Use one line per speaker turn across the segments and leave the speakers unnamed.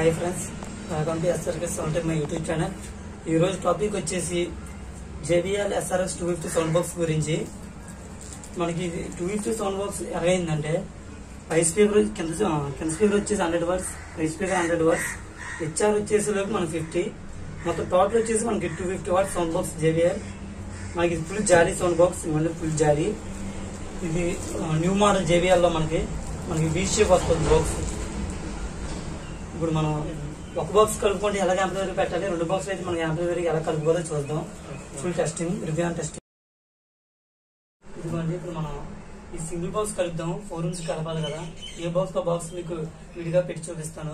Hi friends, welcome to SRK sound my YouTube channel. ఈరోజు topic వచ్చేసి JBL SRX 250 sound box గురించి. మనకి 250 sound box ఎలాగైందంటే పై స్పీకర్ కింద స్పీకర్ వచ్చేసి 100 వాట్స్, పై స్పీకర్ 100 వాట్స్, హెచ్ఆర్ వచ్చేసి లోపు మనకి 50, మొత్తం టోటల్ వచ్చేసి మనకి 250 వాట్స్ సౌండ్ బాక్స్ JBL. మనకి ఫుల్ జారీ సౌండ్ బాక్స్, మళ్ళీ ఫుల్ జారీ. ఇది న్యూ మోడల్ JBL లో మనకి వీ షేప్ వస్తుంది బాక్స్. ఇప్పుడు మనం ఒక బాక్స్ కలుపుకుంటే ఎలా యాంప్లిఫైర్ పెట్టాలి, రెండు బాక్స్ అయితే మనకి యాంప్లిఫైర్ ఎలా కలుపుకోవాలో చూద్దాం. Full testing, review and testing. ఇదిగోండి, ఇప్పుడు మనం ఈ సింగిల్ బాక్స్ కలుపుదాం. 4 రూమ్స్ కలపాలి కదా, ఏ బాక్స్ ఆ బాక్స్ మీకు విడిగా పెట్టి చూపిస్తాను.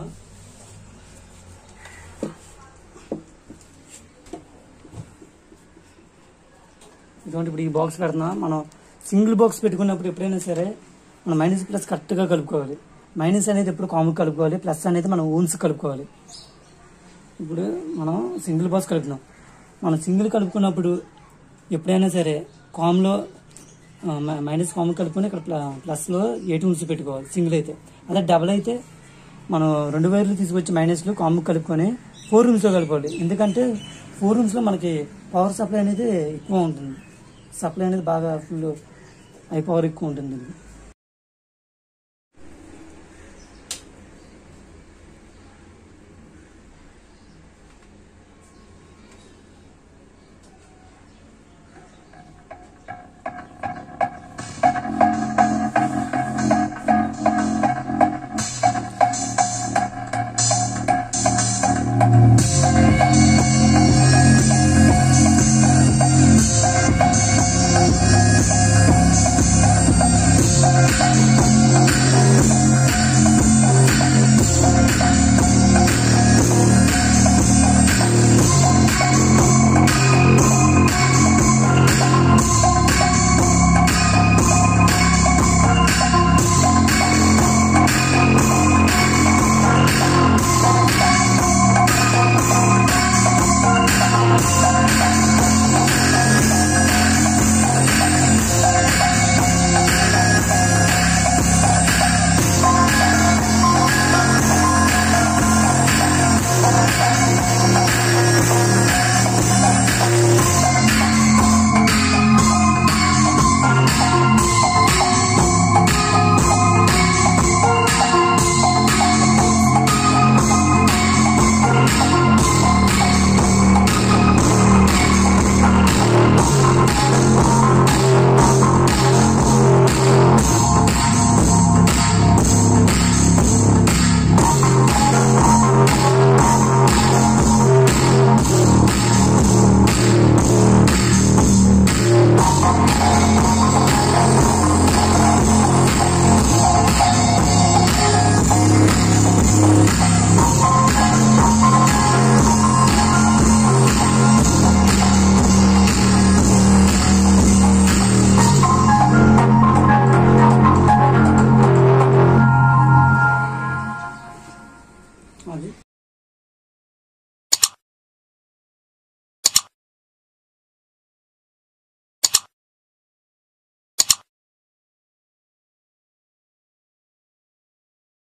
ఇదిగోండి, ఇప్పుడు ఈ బాక్స్ పెడుతున్నా. మనం సింగిల్ బాక్స్ పెట్టుకున్నప్పుడు ఎప్పుడైనా సరే మనం మైనస్ ప్లస్ కరెక్ట్గా కలుపుకోవాలి. మైనస్ అనేది ఎప్పుడు కామన్ కలుపుకోవాలి, ప్లస్ అనేది మనం ఓన్స్ కలుపుకోవాలి. ఇప్పుడు మనం సింగిల్ బాక్స్ కలుపుతున్నాం. మనం సింగిల్ కలుపుకున్నప్పుడు ఎప్పుడైనా సరే కామ్లో మైనస్ కామన్ కలుపుకొని ఇక్కడ ప్లస్లో 8 రూమ్స్ పెట్టుకోవాలి సింగిల్ అయితే. అదే డబుల్ అయితే మనం 2 వైర్లు తీసుకొచ్చి మైనస్లో కామన్ కలుపుకొని 4 రూమ్స్లో కలుపుకోవాలి. ఎందుకంటే 4 రూమ్స్లో మనకి పవర్ సప్లై అనేది ఎక్కువ ఉంటుంది. సప్లై అనేది బాగా ఫుల్ హై పవర్ ఎక్కువ ఉంటుంది.